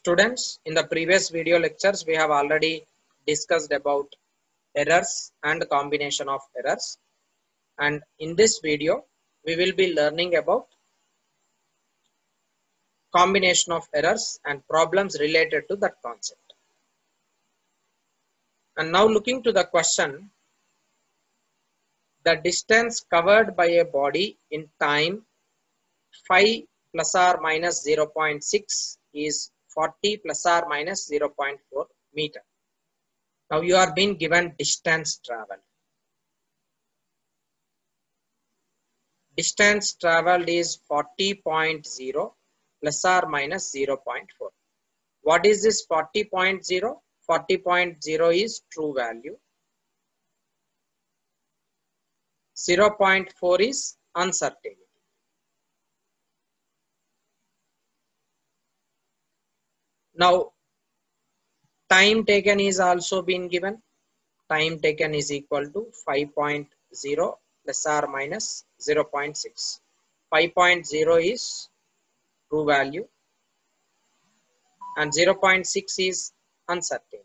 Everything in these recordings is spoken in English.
Students, in the previous video lectures, we have already discussed about errors and combination of errors. And in this video, we will be learning about combination of errors and problems related to that concept. And now looking to the question, the distance covered by a body in time 5 plus or minus 0.6 is 40 plus or minus 0.4 meter. Now you are being given distance traveled. Distance traveled is 40.0 plus or minus 0.4. What is this 40.0? 40.0 is true value. 0.4 is uncertainty. Now, time taken is also been given. Time taken is equal to 5.0 plus or minus 0.6. 5.0 is true value and 0.6 is uncertainty.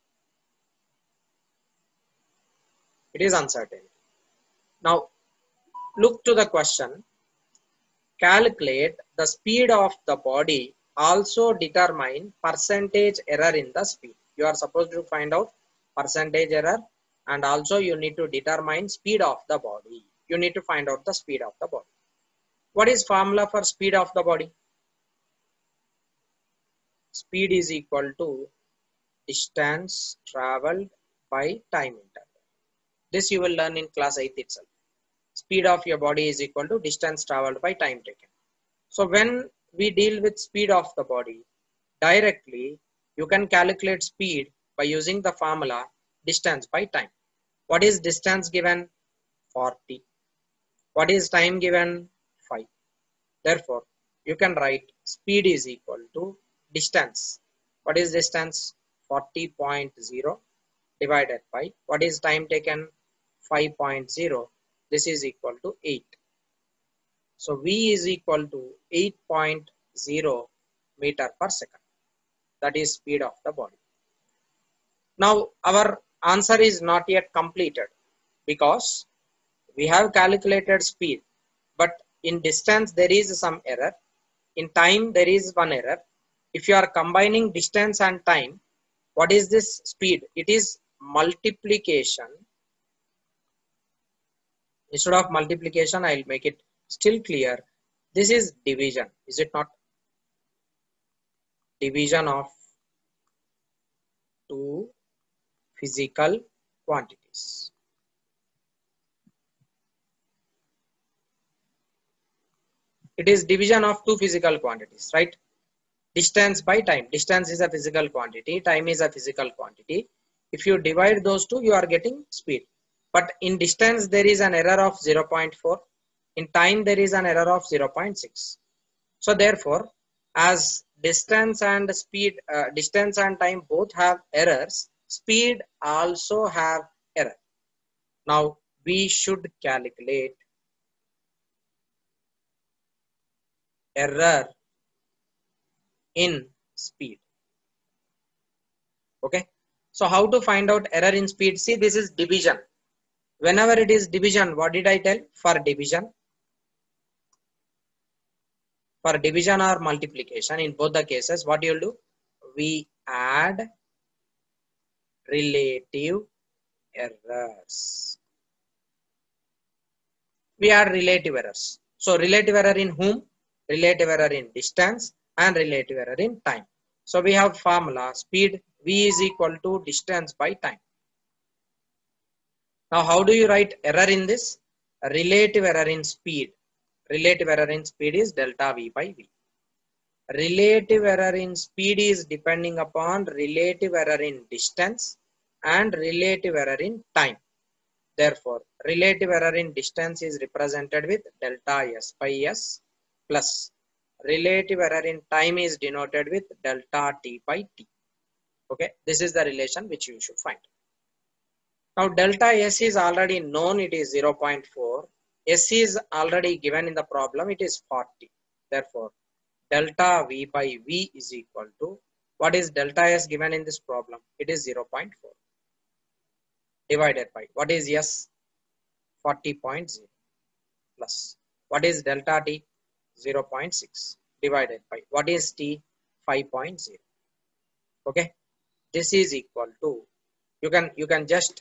It is uncertain. Now, look to the question. Calculate the speed of the body. Also determine percentage error in the speed. You are supposed to find out percentage error and also you need to determine speed of the body. You need to find out the speed of the body. What is formula for speed of the body? Speed is equal to distance traveled by time interval. This you will learn in class 8 itself. Speed of your body is equal to distance traveled by time taken. So when we deal with speed of the body, directly you can calculate speed by using the formula distance by time. What is distance given? 40. What is time given? 5. Therefore, you can write speed is equal to distance. What is distance? 40.0 divided by what is time taken? 5.0. This is equal to 8. So V is equal to 8.0 meter per second. That is speed of the body. Now our answer is not yet completed because we have calculated speed, but in distance there is some error. In time there is one error. If you are combining distance and time, what is this speed? It is multiplication. Instead of multiplication, I will make it still clear. This is division, is it not? Division of two physical quantities. It is division of two physical quantities, right? Distance by time. Distance is a physical quantity. Time is a physical quantity. If you divide those two, you are getting speed. But in distance, there is an error of 0.4. In time, there is an error of 0.6. So therefore, as distance and speed, distance and time both have errors, speed also have error. Now, we should calculate error in speed. Okay. So how to find out error in speed? See, this is division. Whenever it is division, what did I tell? For division or multiplication, in both the cases, what you will do? We add relative errors. We add relative errors. So relative error in whom? Relative error in distance and relative error in time. So we have formula speed V is equal to distance by time. Now how do you write error in this? Relative error in speed. Relative error in speed is delta V by V. Relative error in speed is depending upon relative error in distance and relative error in time. Therefore, relative error in distance is represented with delta S by S plus relative error in time is denoted with delta T by T. Okay, this is the relation which you should find. Now, delta S is already known, it is 0.4. S is already given in the problem, it is 40. Therefore, delta V by V is equal to What is delta S given in this problem? It is 0.4 divided by, what is S? 40.0 plus. What is delta T? 0.6 divided by, what is T? 5.0. Okay, this is equal to, you can just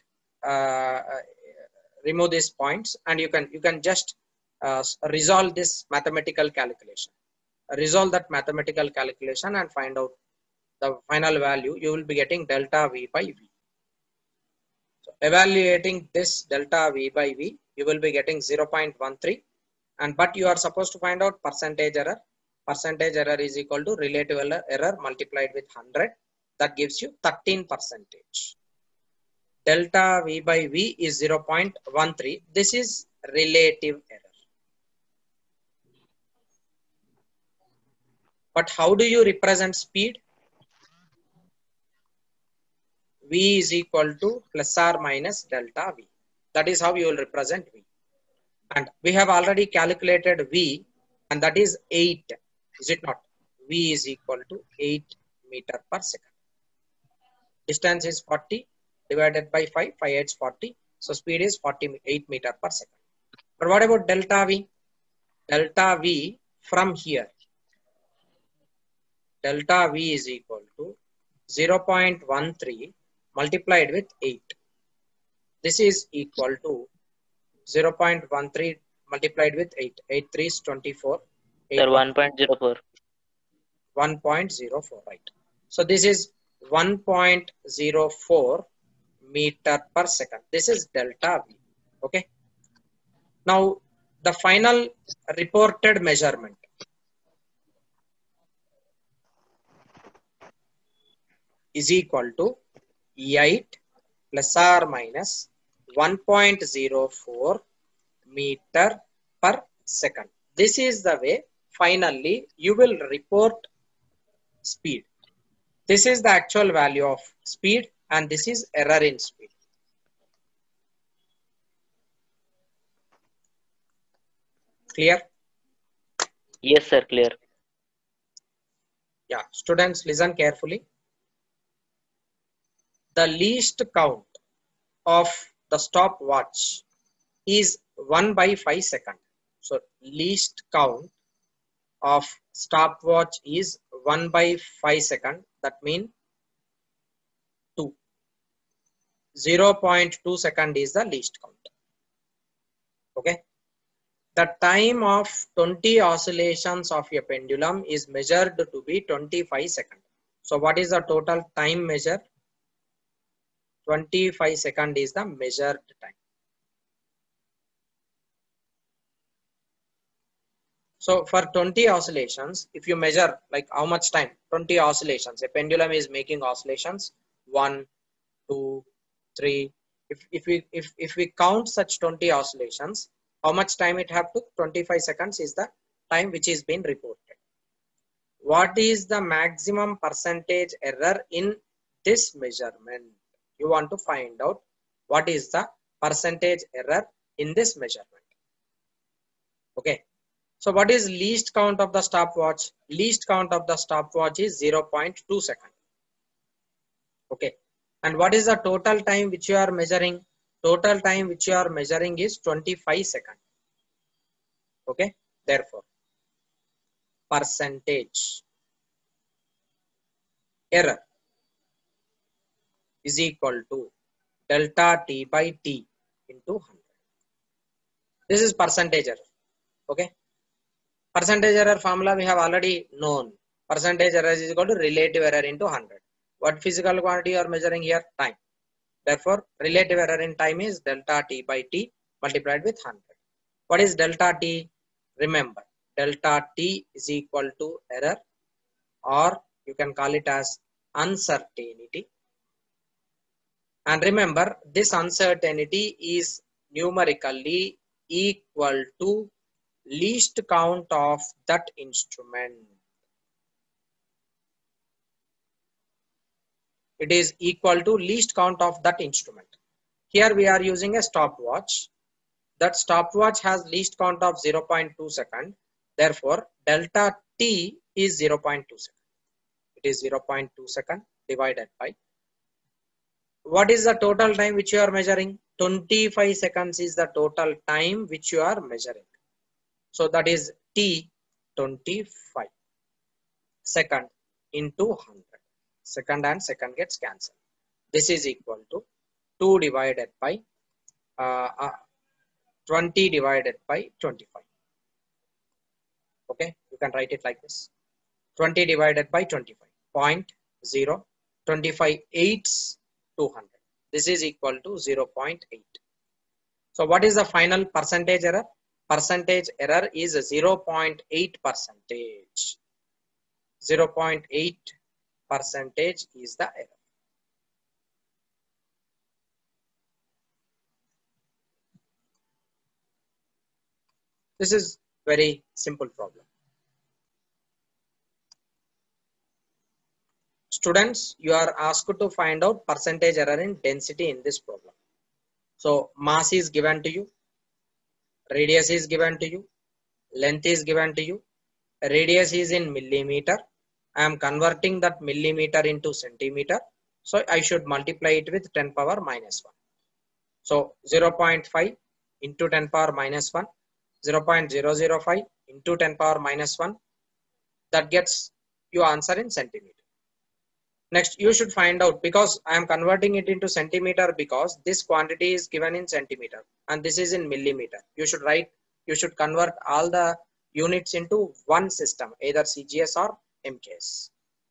remove these points, and you can just resolve this mathematical calculation. Resolve that mathematical calculation and find out the final value. You will be getting delta V by V. So evaluating this delta V by V, you will be getting 0.13, and but you are supposed to find out percentage error. Percentage error is equal to relative error multiplied with 100. That gives you 13%. Delta V by V is 0.13. This is relative error. But how do you represent speed? V is equal to plus or minus delta V. That is how you will represent V. And we have already calculated V, and that is 8. Is it not? V is equal to 8 meter per second. Distance is 40 divided by 5. 5 8 is 40. So speed is 48 meter per second. But what about delta V? Delta V from here. Delta V is equal to 0.13 multiplied with 8. This is equal to 0.13 multiplied with 8. 8 3 is 24. Sir, 1.04. 1.04, right. So this is 1.04 meter per second. This is delta V. Okay. Now the final reported measurement is equal to 8 plus or minus 1.04 meter per second. This is the way finally you will report speed. This is the actual value of speed, and this is error in speed. Clear? Yes, sir, clear. Yeah, students, listen carefully. The least count of the stopwatch is 1 by 5 seconds. So least count of stopwatch is 1 by 5 seconds. That means 2. 0.2 second is the least count. Okay. The time of 20 oscillations of a pendulum is measured to be 25 seconds. So what is the total time measure? 25 seconds is the measured time. So for 20 oscillations, if you measure like how much time, 20 oscillations, a pendulum is making oscillations 1, 2, 3. If we count such 20 oscillations, how much time it have took? 25 seconds is the time which is being reported. What is the maximum percentage error in this measurement? You want to find out what is the percentage error in this measurement. Okay. So what is least count of the stopwatch? Least count of the stopwatch is 0.2 seconds. Okay. And what is the total time which you are measuring? Total time which you are measuring is 25 seconds. Okay. Therefore, percentage error is equal to delta T by T into 100. This is percentage error. Okay. Percentage error formula we have already known. Percentage error is equal to relative error into 100. What physical quantity you are measuring here? Time. Therefore, relative error in time is delta T by T multiplied with 100. What is delta T? Remember, delta T is equal to error, or you can call it as uncertainty. And remember, this uncertainty is numerically equal to least count of that instrument. It is equal to least count of that instrument. Here we are using a stopwatch. That stopwatch has least count of 0.2 second. Therefore, delta T is 0.2 second. It is 0.2 second divided by, what is the total time which you are measuring? 25 seconds is the total time which you are measuring. So that is T 25 second into 100. Second and second gets cancelled. This is equal to 2 divided by 20 divided by 25. Okay, you can write it like this. 20 divided by 25. 0.0. 25 eighths 200. This is equal to 0.8. So what is the final percentage error? Percentage error is 0.8 percentage. 0.8 percentage is the error. This is very simple problem. Students, you are asked to find out percentage error in density in this problem. So mass is given to you, radius is given to you, length is given to you. Radius is in millimeter. I am converting that millimeter into centimeter. So I should multiply it with 10 power minus 1. So 0.5 into 10 power minus 1, 0.005 into 10 power minus 1. That gets your answer in centimeter. Next, you should find out, because I am converting it into centimeter, because this quantity is given in centimeter and this is in millimeter. You should convert all the units into one system, either CGS or MKS.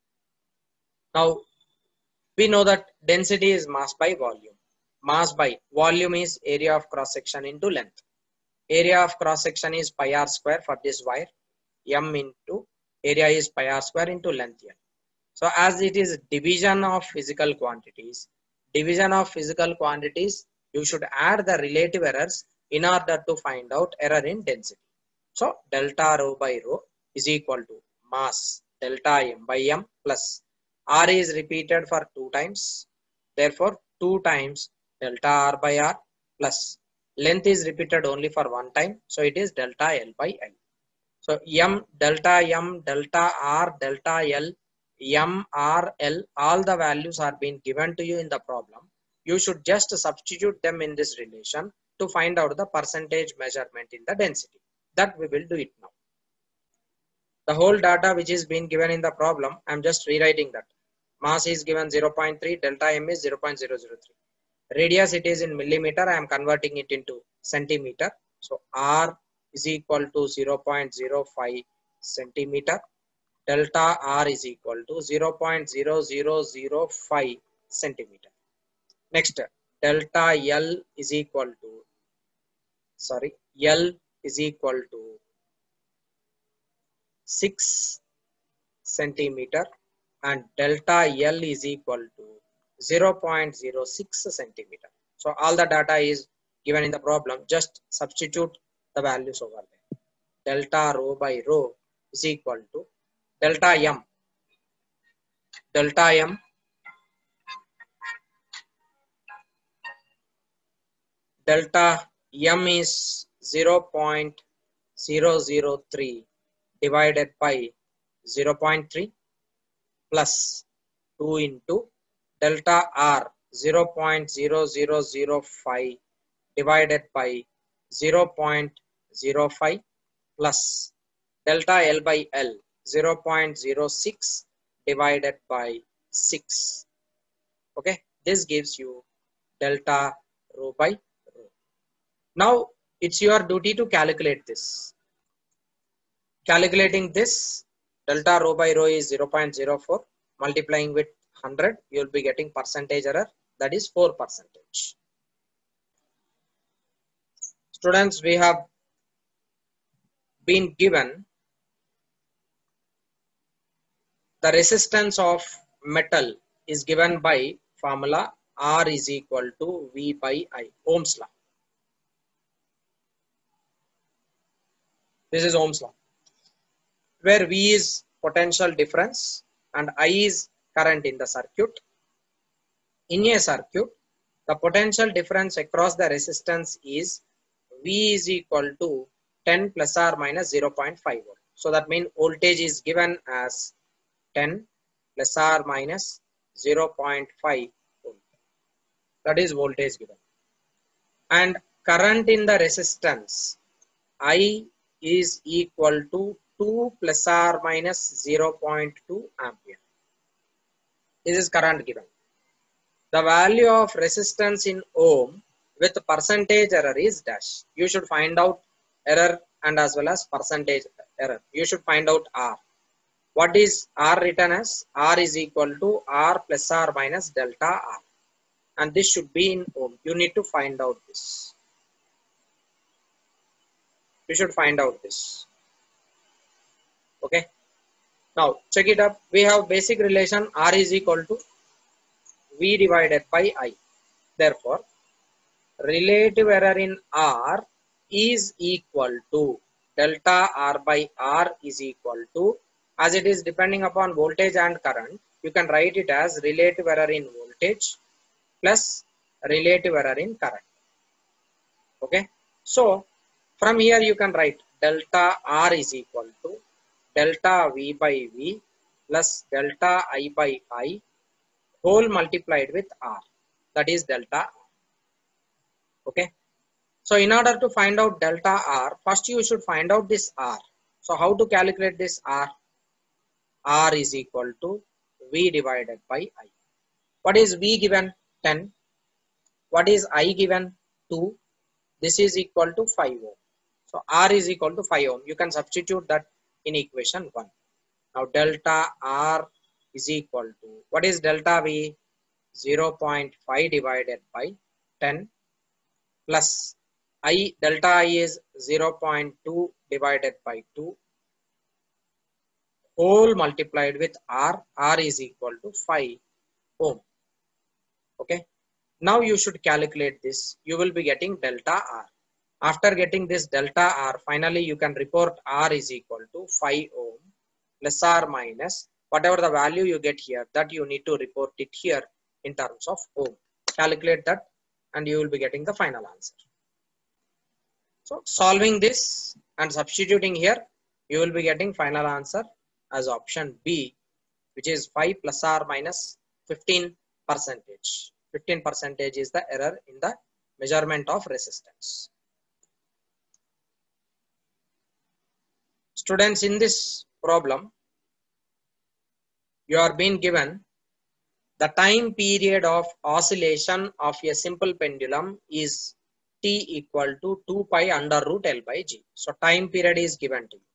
Now, we know that density is mass by volume. Mass by volume is area of cross section into length. Area of cross section is pi r square for this wire. M into area is pi r square into length L. So as it is division of physical quantities, you should add the relative errors in order to find out error in density. So delta rho by rho is equal to mass delta m by m plus r is repeated for 2 times. Therefore 2 times delta r by r plus length is repeated only for 1 time. So it is delta L by L. So m, delta r, delta L, m, r, L, all the values are being given to you in the problem. You should just substitute them in this relation to find out the percentage measurement in the density. That we will do it now. The whole data which is being given in the problem, I am just rewriting that. Mass is given 0.3, delta m is 0.003. Radius it is in millimeter, I am converting it into centimeter. So r is equal to 0.05 centimeter. Delta r is equal to 0.0005 centimeter. Next, delta L is equal to, L is equal to 6 centimeter and delta L is equal to 0.06 centimeter. So all the data is given in the problem. Just substitute the values over there. Delta rho by rho is equal to delta m. Delta m is 0.003 divided by 0.3 plus 2 into delta r 0.0005 divided by 0.05 plus delta L by L 0.06 divided by 6. Okay, this gives you delta rho by rho. Now it's your duty to calculate this. Calculating this, delta rho by rho is 0.04. Multiplying with 100, you will be getting percentage error, that is 4%. Students, we have been given the resistance of metal is given by formula R is equal to V by I, Ohm's law. This is Ohm's law, where V is potential difference and I is current in the circuit. In a circuit, the potential difference across the resistance is V is equal to 10 plus or minus 0.5 volt. So that means voltage is given as 10 plus or minus 0.5 volt. That is voltage given. And current in the resistance I is equal to 2 plus or minus 0.2 ampere. This is current given. The value of resistance in ohm with percentage error is dash. You should find out error and as well as percentage error. You should find out R. What is R written as? R is equal to R plus or minus delta R. And this should be in ohm. You need to find out this. You should find out this. Okay. Now check it up. We have basic relation R is equal to V divided by I. Therefore, relative error in R is equal to delta R by R is equal to, as it is depending upon voltage and current, you can write it as relative error in voltage plus relative error in current. Okay. So from here you can write delta R is equal to delta V by V plus delta I by I whole multiplied with R. That is delta R. Okay. So in order to find out delta R, first you should find out this R. So how to calculate this R? R is equal to V divided by I. What is V given? 10. What is I given? 2. This is equal to 5 ohm. So R is equal to 5 ohm. You can substitute that in equation 1. Now delta R is equal to, what is delta V? 0.5 divided by 10 plus I, delta I is 0.2 divided by 2 whole multiplied with R. R is equal to 5 ohm. Okay. Now you should calculate this. You will be getting delta R. After getting this delta R, finally you can report R is equal to 5 ohm plus or minus whatever the value you get here, that you need to report it here in terms of ohm. Calculate that and you will be getting the final answer. So solving this and substituting here, you will be getting final answer as option B, which is 5 plus or minus 15%. 15% is the error in the measurement of resistance. Students, in this problem, you are being given the time period of oscillation of a simple pendulum is T equal to 2 pi under root L by G. So time period is given to you.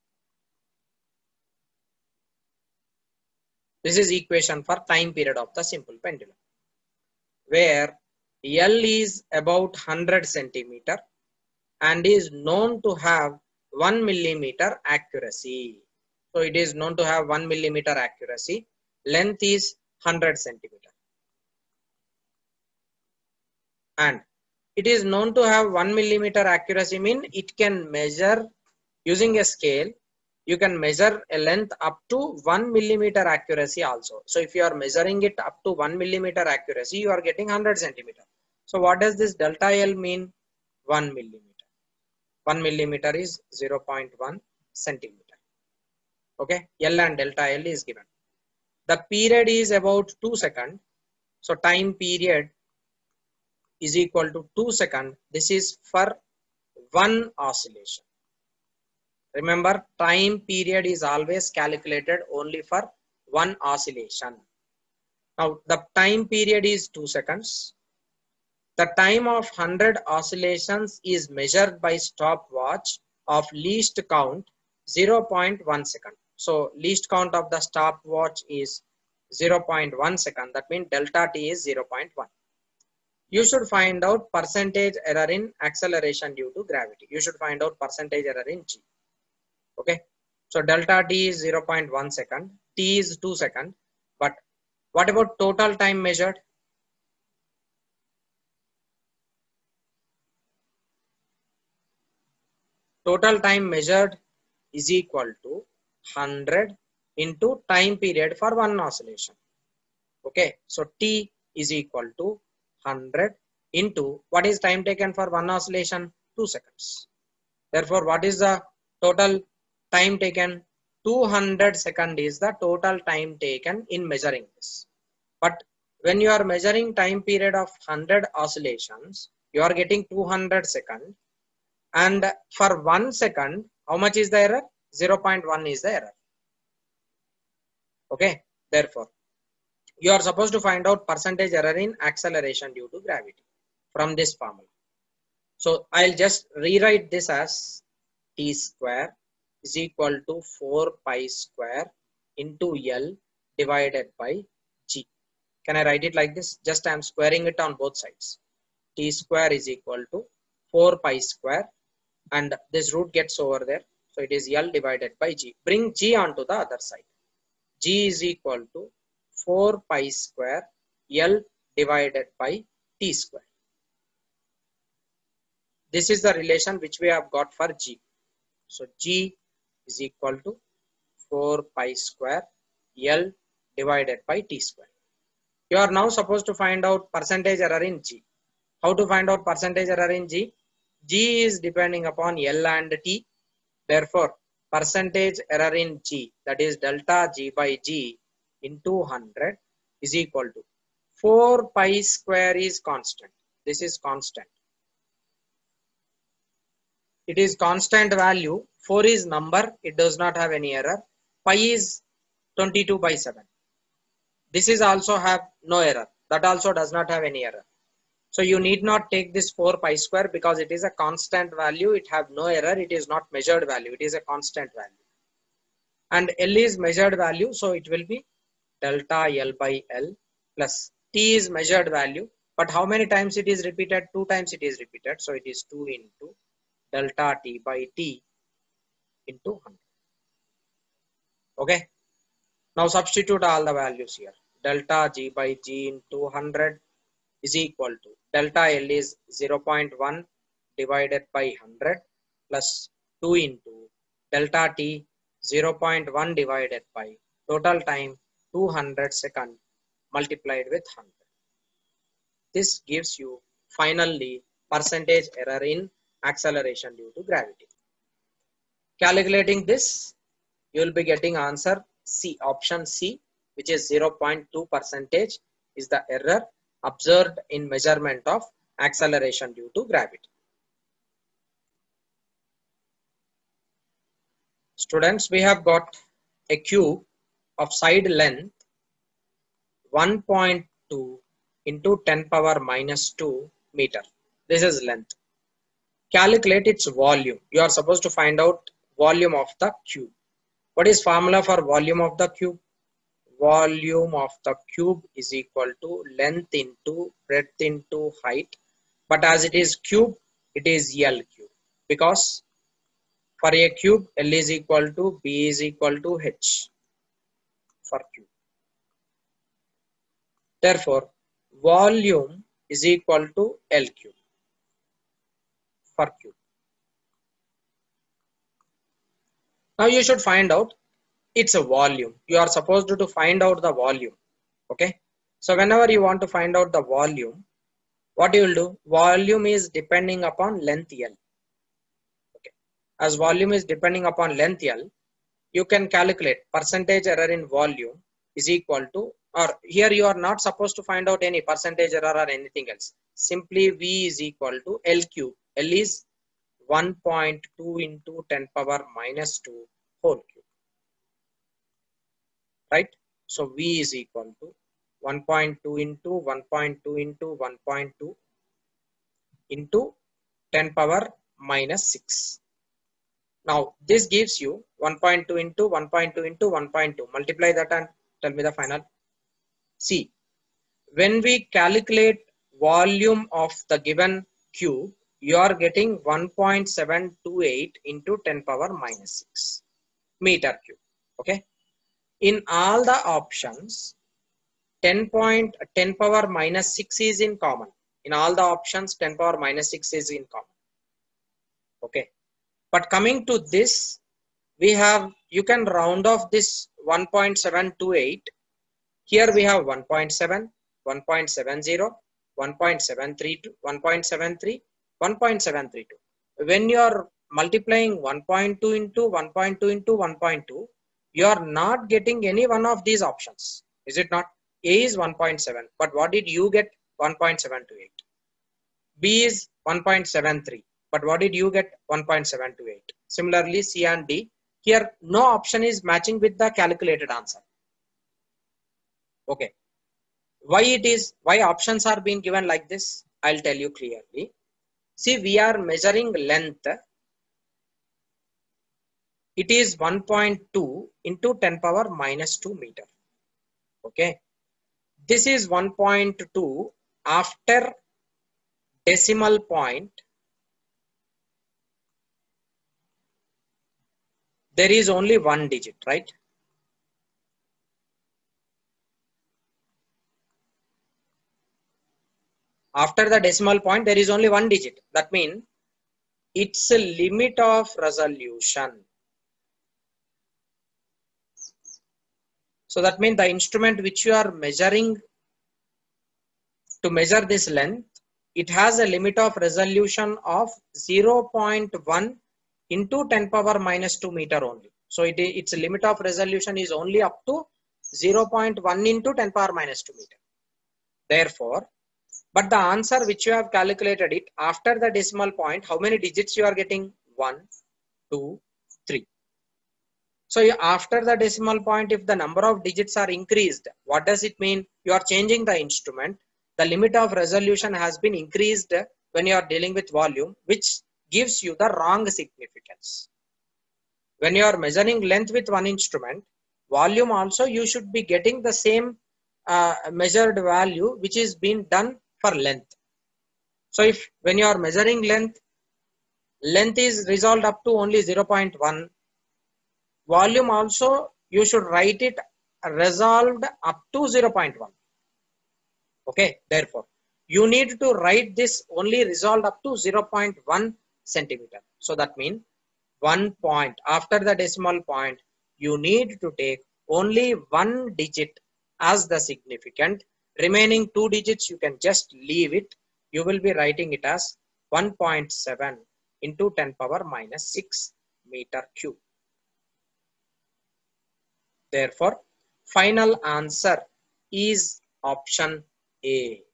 This is equation for time period of the simple pendulum, where L is about 100 centimeter and is known to have 1 millimeter accuracy. So it is known to have 1 millimeter accuracy. Length is 100 centimeter. And it is known to have 1 millimeter accuracy, mean it can measure using a scale. You can measure a length up to 1 millimeter accuracy also. So if you are measuring it up to 1 millimeter accuracy, you are getting 100 centimeter. So what does this delta L mean? 1 millimeter. 1 millimeter is 0.1 centimeter. Okay, L and delta L is given. The period is about 2 seconds. So time period is equal to 2 seconds. This is for one oscillation. Remember, time period is always calculated only for one oscillation. Now the time period is 2 seconds. The time of 100 oscillations is measured by stopwatch of least count 0.1 second. So least count of the stopwatch is 0.1 second. That means delta T is 0.1. You should find out percentage error in acceleration due to gravity. You should find out percentage error in G. Okay. So delta T is 0.1 second. T is 2 seconds. But what about total time measured? Total time measured is equal to 100 into time period for one oscillation. Okay, so T is equal to 100 into what is time taken for one oscillation? 2 seconds. Therefore, what is the total time taken? 200 second is the total time taken in measuring this. But when you are measuring time period of 100 oscillations, you are getting 200 second. And for 1 second, how much is the error? 0.1 is the error. Okay. Therefore, you are supposed to find out percentage error in acceleration due to gravity from this formula. So I'll just rewrite this as t square is equal to 4 pi square into L divided by G. Can I write it like this? Just I'm squaring it on both sides. T square is equal to 4 pi square, and this root gets over there. So it is L divided by G. Bring G onto the other side. G is equal to 4 pi square L divided by T square. This is the relation which we have got for G. So G is equal to 4 pi square L divided by T square. You are now supposed to find out percentage error in G. How to find out percentage error in G? G is depending upon L and T. Therefore, percentage error in G, that is delta G by G into 100 is equal to 4 pi square is constant. This is constant. It is constant value. 4 is number. It does not have any error. Pi is 22 by 7. This is also have no error. That also does not have any error. So you need not take this 4 pi square because it is a constant value. It have no error. It is not measured value. It is a constant value. And L is measured value. So it will be delta L by L plus T is measured value. But how many times it is repeated? 2 times it is repeated. So it is 2 into delta T by T into 100. Okay. Now substitute all the values here. Delta G by G into 100 is equal to delta L is 0.1 divided by 100 plus 2 into delta T 0.1 divided by total time 200 second multiplied with 100. This gives you finally percentage error in acceleration due to gravity. Calculating this, you will be getting answer C, option C, which is 0.2% is the error observed in measurement of acceleration due to gravity. Students, we have got a cube of side length 1.2 into 10 power minus 2 meter. This is length. Calculate its volume. You are supposed to find out volume of the cube. What is formula for volume of the cube? Volume of the cube is equal to length into breadth into height. But as it is cube, it is L cube. Because for a cube, L is equal to B is equal to H for cube. Therefore, volume is equal to L cube for cube. Now you should find out its a volume. You are supposed to find out the volume. Okay. So whenever you want to find out the volume, what you will do? Volume is depending upon length L. Okay. As volume is depending upon length L, you can calculate percentage error in volume is equal to, or here you are not supposed to find out any percentage error or anything else. Simply V is equal to L cube. L is 1.2 into 10 power minus 2 whole cube. Right? So V is equal to 1.2 into 1.2 into 1.2 into 10 power minus 6. Now this gives you 1.2 into 1.2 into 1.2. Multiply that and tell me the final. See, when we calculate volume of the given cube, you are getting 1.728 into 10 power minus 6 meter cube. Okay. In all the options, 10 power minus 6 is in common. In all the options, 10 power minus 6 is in common. Okay. But coming to this, we have, you can round off this 1.728. Here we have 1.7, 1.70, 1.732, 1.73, 1.732. When you are multiplying 1.2 into 1.2 into 1.2, You are not getting any one of these options. Is it not? A is 1.7, but what did you get? 1.728. B is 1.73, but what did you get? 1.728. Similarly, C and D. Here, no option is matching with the calculated answer. Okay. Why options are being given like this? I'll tell you clearly. See, we are measuring length. It is 1.2 into 10 power minus 2 meter. Okay. This is 1.2 after decimal point. There is only one digit, right? After the decimal point, there is only one digit. That means it's a limit of resolution. So that means the instrument which you are measuring to measure this length, it has a limit of resolution of 0.1 into 10 power minus 2 meter only. So its limit of resolution is only up to 0.1 into 10 power minus 2 meter. Therefore, but the answer which you have calculated it after the decimal point, how many digits you are getting? 1, 2, 3. So after the decimal point, if the number of digits are increased, what does it mean? You are changing the instrument. The limit of resolution has been increased when you are dealing with volume, which gives you the wrong significance. When you are measuring length with one instrument, volume also you should be getting the same measured value which is being done for length. So if when you are measuring length is resolved up to only 0.1, volume also you should write it resolved up to 0.1. Okay, therefore you need to write this only resolved up to 0.1 centimeter. So that means 1 point after the decimal point, you need to take only one digit as the significant. Remaining 2 digits you can just leave it. You will be writing it as 1.7 into 10 power minus 6 meter cube. Therefore, final answer is option A.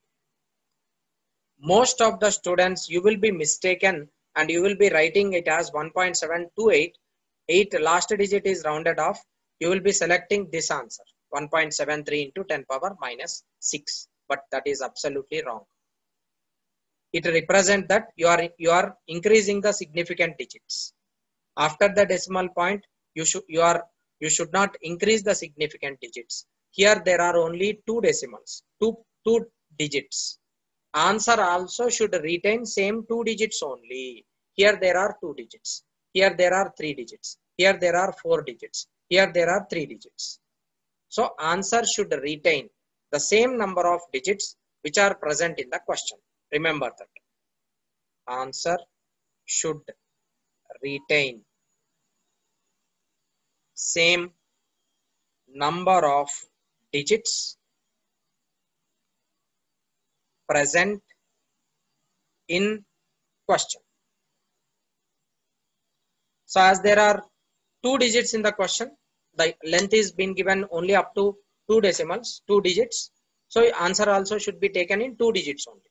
Most of the students, you will be mistaken and you will be writing it as 1.728. 8 last digit is rounded off. You will be selecting this answer, 1.73 into 10 power minus 6. But that is absolutely wrong. It represents that you are increasing the significant digits. After the decimal point, you should not increase the significant digits. Here there are only 2 decimals, two digits. Answer also should retain same 2 digits only. Here there are 2 digits. Here there are 3 digits. Here there are 4 digits. Here there are 3 digits. So answer should retain the same number of digits which are present in the question. Remember that. Answer should retain same number of digits present in question. So as there are 2 digits in the question, the length is been given only up to 2 decimals, 2 digits. So answer also should be taken in 2 digits only.